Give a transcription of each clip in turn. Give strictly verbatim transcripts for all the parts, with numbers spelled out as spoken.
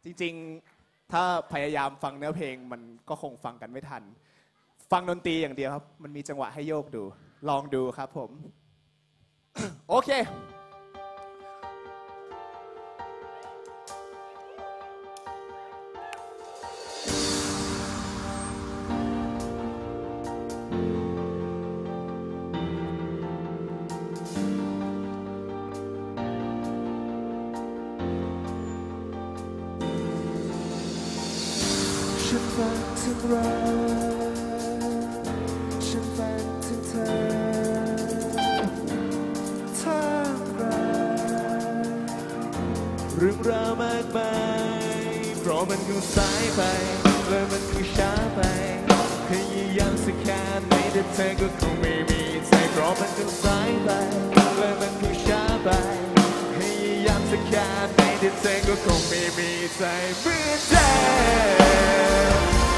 จริงๆถ้าพยายามฟังเนื้อเพลงมันก็คงฟังกันไม่ทันฟังดนตรีอย่างเดียวครับมันมีจังหวะให้โยกดูลองดูครับผม โอเคฉันฝันถึงเราฉันฝันถึงเธอท่ามกลางเรื่องราวมากมายเพราะมันคือสายไปและมันคือช้าไปพยายามสักแค่ไหนแต่เธอก็คงไม่มีใจเพราะมันคือสายไปและมันคือช้าไปพยายามสักแค่ไหนแต่เธอก็คงไม่มีใจเหมือนเดิม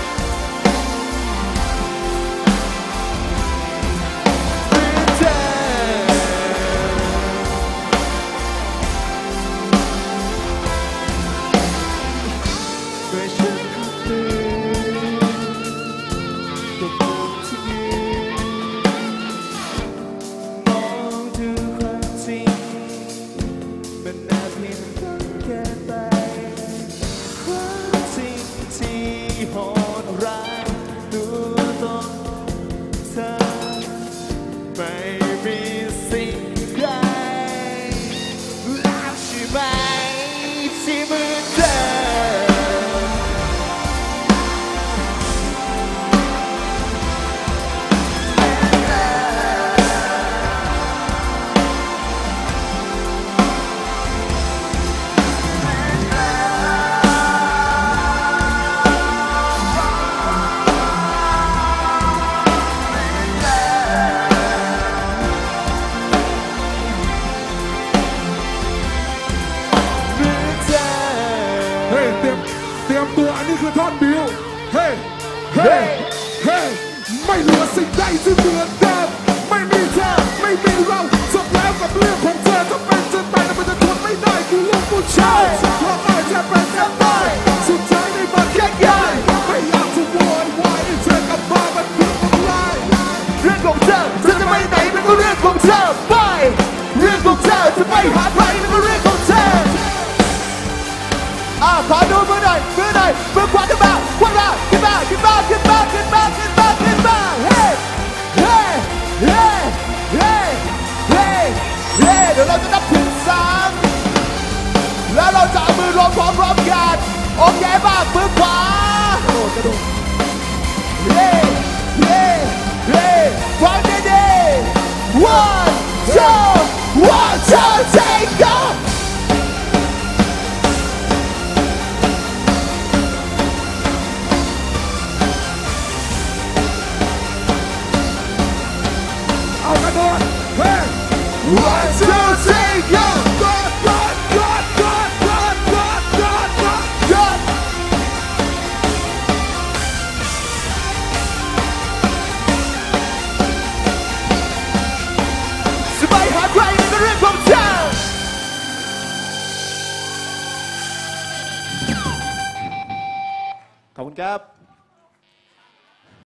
ตัวอันนี้คือท่อนบิวเฮ้เฮ้เฮ้ไม่เหลือสิ่งใดที่เหมือนเดิมไม่มีเธอไม่มีเราจบแล้วกับเรื่องของเธอถ้าเป็นจะไปแต่มันจะทนไม่ได้กูลูกผู้ชายเพราะอ้ายจะเป็นจะตายสุดท้ายในมันแค่ยายไม่อยากจะโวยวายเธอกลับมามันคือคนร้ายเรื่องของเธอเธอจะไปไหนมันก็เรื่องของเธอไปเรื่องของเธอจะไปหาใครมันก็เรื่องของเธออ่ะขอดูมือหน่อยมือหน่อยมือขวาขึ้นมาขวาขึ้นมาขึ้นมาขึ้นมาขึ้นมาขึ้นมาขึ้นมาเฮ้เฮ้เฮ้เฮ้เฮ้เฮ้เดี๋ยวเราจะนับถึงสามแล้วเราจะเอามือรวมพร้อมๆกันโอเคป่ะมือขวากระโดดกระโดดเฮ้เฮ้เฮ้ฟังดีๆ one two one two take off One, two, three, go! God, God, God, God, God, God, God, God, God! จะไปหาใครในเรื่องของเธอขอบคุณครับ